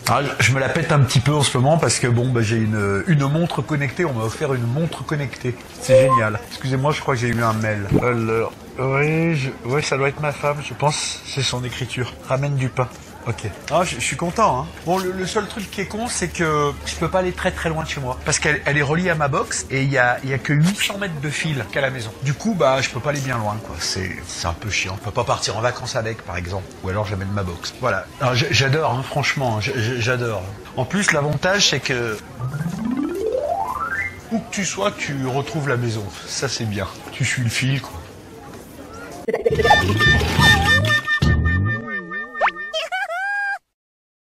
Ah, je me la pète un petit peu en ce moment parce que bon, bah, j'ai une montre connectée. On m'a offert une montre connectée. C'est génial. Excusez-moi, je crois que j'ai eu un mail. Alors, ouais, ça doit être ma femme, je pense. C'est son écriture. Ramène du pain. Ok. Ah, je suis content, hein. Bon, le seul truc qui est con, c'est que je peux pas aller très très loin de chez moi. Parce qu'elle est reliée à ma box et il y a que 800 mètres de fil qu'à la maison. Du coup, bah, je peux pas aller bien loin, quoi. C'est un peu chiant. Je peux pas partir en vacances avec, par exemple. Ou alors j'amène ma box. Voilà. Alors, j'adore, hein, franchement. J'adore. En plus, l'avantage, c'est que où que tu sois, tu retrouves la maison. Ça, c'est bien. Tu suis le fil, quoi.